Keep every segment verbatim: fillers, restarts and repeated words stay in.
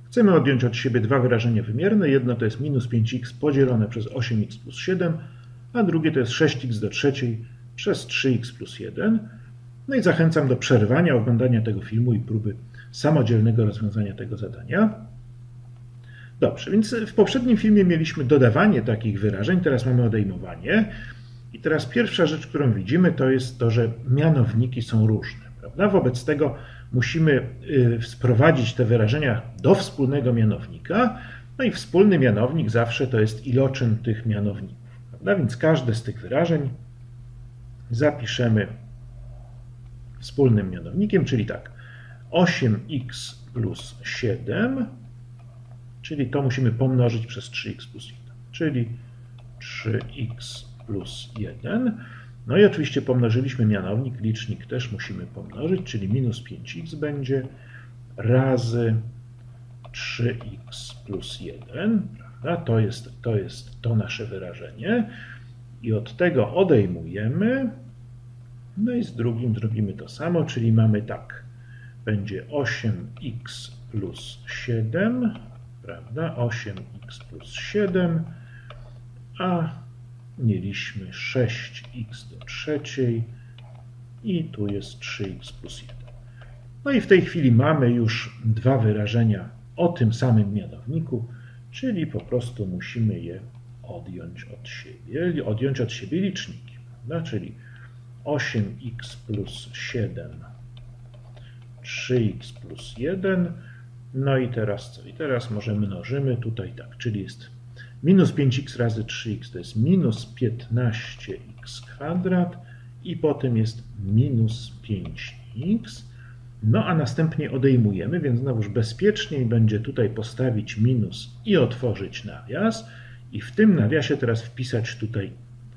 Chcemy odjąć od siebie dwa wyrażenia wymierne. Jedno to jest minus pięć x podzielone przez osiem x plus siedem, a drugie to jest sześć x do trzeciej przez trzy x plus jeden. No i zachęcam do przerwania, oglądania tego filmu i próby samodzielnego rozwiązania tego zadania. Dobrze, więc w poprzednim filmie mieliśmy dodawanie takich wyrażeń, teraz mamy odejmowanie. I teraz pierwsza rzecz, którą widzimy, to jest to, że mianowniki są różne, prawda? Wobec tego musimy sprowadzić te wyrażenia do wspólnego mianownika. No i wspólny mianownik zawsze to jest iloczyn tych mianowników, prawda? Więc każde z tych wyrażeń zapiszemy wspólnym mianownikiem, czyli tak, osiem x plus siedem, czyli to musimy pomnożyć przez trzy x plus jeden, czyli trzy x plus jeden. No i oczywiście pomnożyliśmy mianownik, licznik też musimy pomnożyć, czyli minus pięć x będzie razy trzy x plus jeden, prawda? To jest, to jest to nasze wyrażenie i od tego odejmujemy, no i z drugim zrobimy to samo, czyli mamy tak, będzie osiem x plus siedem, prawda? osiem x plus siedem, a mieliśmy sześć x do trzeciej i tu jest trzy x plus jeden. No i w tej chwili mamy już dwa wyrażenia o tym samym mianowniku, czyli po prostu musimy je odjąć od siebie, odjąć od siebie liczniki, prawda? Czyli osiem x plus siedem, trzy x plus jeden, no i teraz co? I teraz może mnożymy tutaj tak, czyli jest minus pięć x razy trzy x to jest minus piętnaście x kwadrat i potem jest minus pięć x. No a następnie odejmujemy, więc znowuż bezpieczniej będzie tutaj postawić minus i otworzyć nawias i w tym nawiasie teraz wpisać tutaj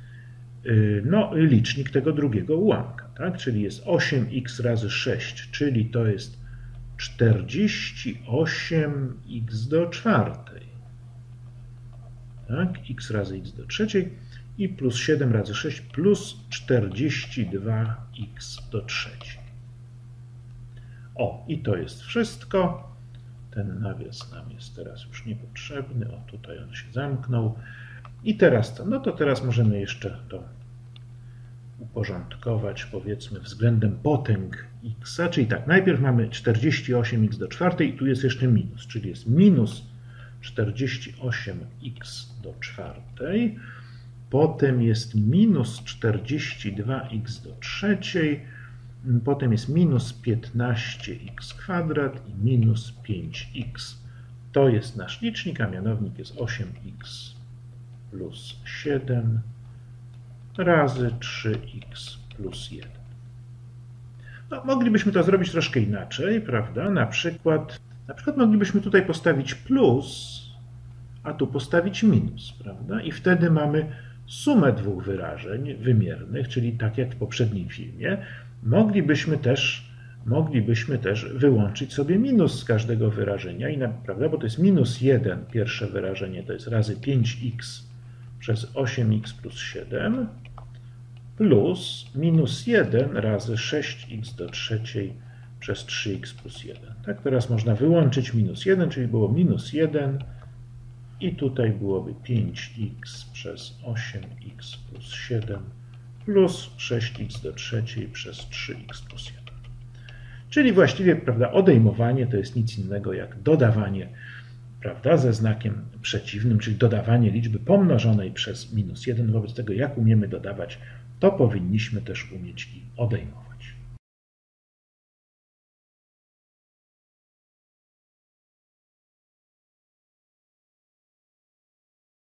no, licznik tego drugiego ułamka, tak? Czyli jest osiem x razy sześć, czyli to jest czterdzieści osiem x do czwartej. Tak? X razy x do trzeciej i plus siedem razy sześć plus czterdzieści dwa x do trzeciej. O, i to jest wszystko. Ten nawias nam jest teraz już niepotrzebny. O, tutaj on się zamknął. I teraz co? No to teraz możemy jeszcze to uporządkować, powiedzmy, względem potęg x. Czyli tak, najpierw mamy czterdzieści osiem x do czwartej i tu jest jeszcze minus, czyli jest minus czterdzieści osiem x do czwartej, potem jest minus czterdzieści dwa x do trzeciej, potem jest minus piętnaście x kwadrat i minus pięć x. To jest nasz licznik, a mianownik jest osiem x plus siedem razy trzy x plus jeden. No, moglibyśmy to zrobić troszkę inaczej, prawda? Na przykład, na przykład moglibyśmy tutaj postawić plus, a tu postawić minus, prawda? I wtedy mamy sumę dwóch wyrażeń wymiernych, czyli tak jak w poprzednim filmie. Moglibyśmy też, moglibyśmy też wyłączyć sobie minus z każdego wyrażenia, i na, prawda? Bo to jest minus jeden, pierwsze wyrażenie to jest razy pięć x przez osiem x plus siedem, plus minus jeden razy sześć x do trzeciej przez trzy x plus jeden. Tak, teraz można wyłączyć minus jeden, czyli było minus jeden i tutaj byłoby pięć x przez osiem x plus siedem plus sześć x do trzeciej przez trzy x plus jeden. Czyli właściwie, prawda, odejmowanie to jest nic innego jak dodawanie, prawda, ze znakiem przeciwnym, czyli dodawanie liczby pomnożonej przez minus jeden. Wobec tego, jak umiemy dodawać, to powinniśmy też umieć i odejmować.